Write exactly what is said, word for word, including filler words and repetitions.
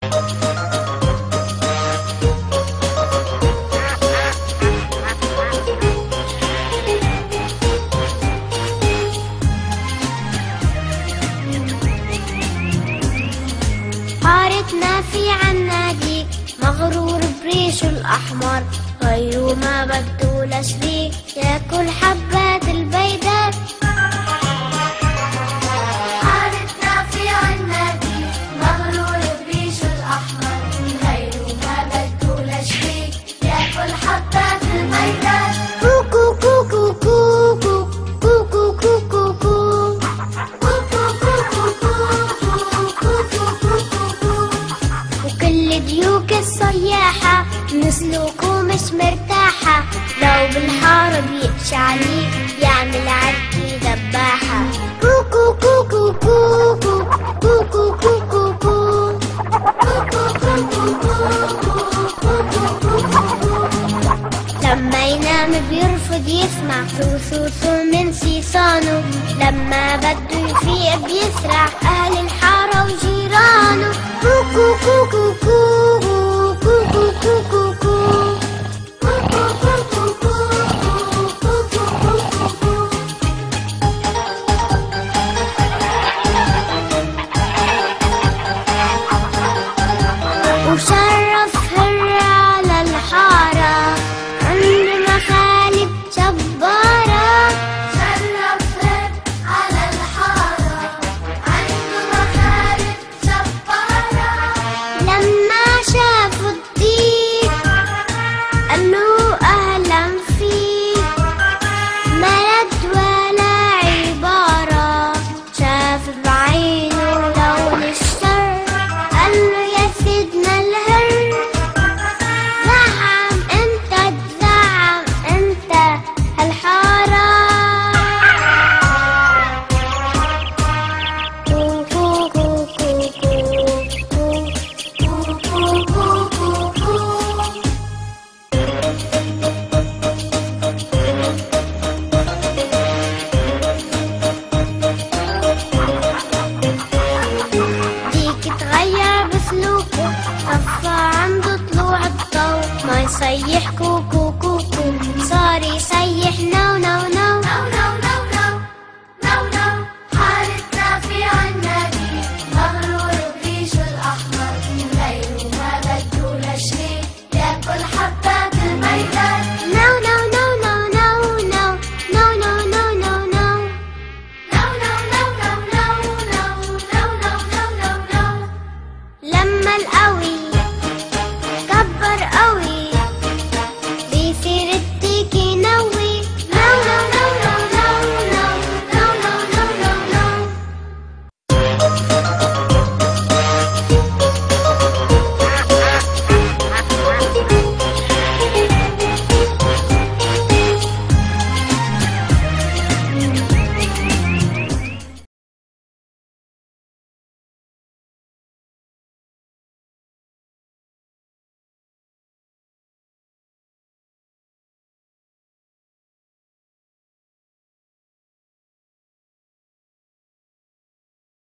حارتنا في عناديك مغرور بريشه الأحمر، غيره ما بده لا شريك ياكل حبات البيداء. حارتنا في عناديك مغرور بريشه الأحمر، غيره ما بده لا شريك ياكل حبات البيداء. كوكو كوكو كوكو كوكو كوكو كوكو وكل ديوك الصياحة مسلوكه مش مرتاحة، لو بالحارة بيقشى عليك يعمل عركي ذباحة. كوكو كوكو كوكو كوكو كوكو كوكو لما ينام بيرفض يسمع صوصوصه من سيصانه، لما بده يفيق بيسرع أهل الحارة وجيرانه. كوكو كوكو كوكو كوكو كوكو كوكو وشرف هر على الحارة عند مخالب جبارة. شرف هر على الحارة عند مخالب جبارة. لما شافوا الضيف قالوا أهلا فيك، ما رد ولا عبارة، شاف بعينه لون الشر قاله يا سيدنا الهر. زعم انت تزعم انت هالحارة. كوكو كوكو كوكو كوكو كوكو ديك تغير بسلوكه، خفى عنده طلوع الضوء، ما يصيحكوا